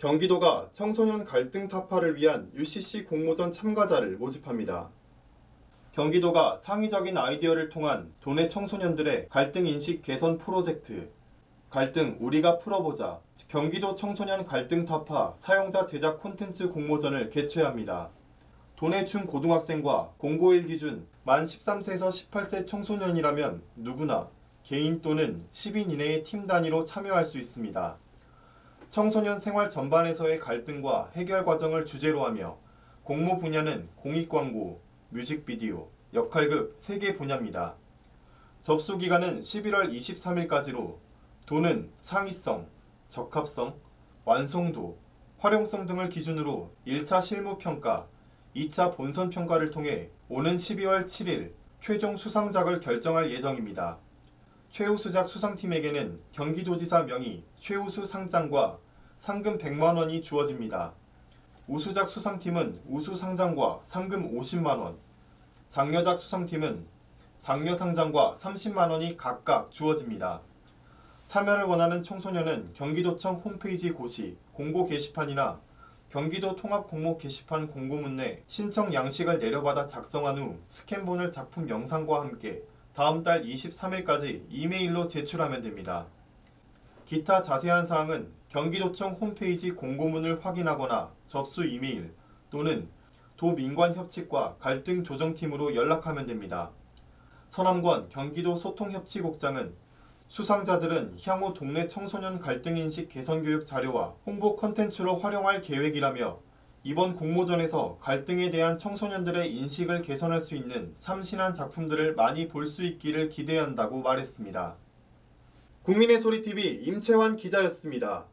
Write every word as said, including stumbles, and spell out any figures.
경기도가 청소년 갈등 타파를 위한 유씨씨 공모전 참가자를 모집합니다. 경기도가 창의적인 아이디어를 통한 도내 청소년들의 갈등 인식 개선 프로젝트 갈등 우리가 풀어보자 경기도 청소년 갈등 타파 사용자 제작 콘텐츠 공모전을 개최합니다. 도내 중고등학생과 공고일 기준 만 십삼 세에서 십팔 세 청소년이라면 누구나 개인 또는 십 인 이내의 팀 단위로 참여할 수 있습니다. 청소년 생활 전반에서의 갈등과 해결 과정을 주제로 하며 공모 분야는 공익광고, 뮤직비디오, 역할극 세 개 분야입니다. 접수 기간은 십일월 이십삼일까지로 도는 창의성, 적합성, 완성도, 활용성 등을 기준으로 일 차 실무평가, 이 차 본선평가를 통해 오는 십이월 칠일 최종 수상작을 결정할 예정입니다. 최우수작 수상팀에게는 경기도지사 명의 최우수 상장과 상금 백만 원이 주어집니다. 우수작 수상팀은 우수 상장과 상금 오십만 원, 장려작 수상팀은 장려 상장과 삼십만 원이 각각 주어집니다. 참여를 원하는 청소년은 경기도청 홈페이지 고시, 공고 게시판이나 경기도 통합공모 게시판 공고문 내 신청 양식을 내려받아 작성한 후 스캔본을 작품 영상과 함께 다음 달 이십삼일까지 이메일로 제출하면 됩니다. 기타 자세한 사항은 경기도청 홈페이지 공고문을 확인하거나 접수 이메일 또는 도민관협치과 갈등조정팀으로 연락하면 됩니다. 서남권 경기도 소통협치국장은 수상자들은 향후 동네 청소년 갈등인식 개선교육 자료와 홍보 콘텐츠로 활용할 계획이라며 이번 공모전에서 갈등에 대한 청소년들의 인식을 개선할 수 있는 참신한 작품들을 많이 볼 수 있기를 기대한다고 말했습니다. 국민의 소리티비 임채환 기자였습니다.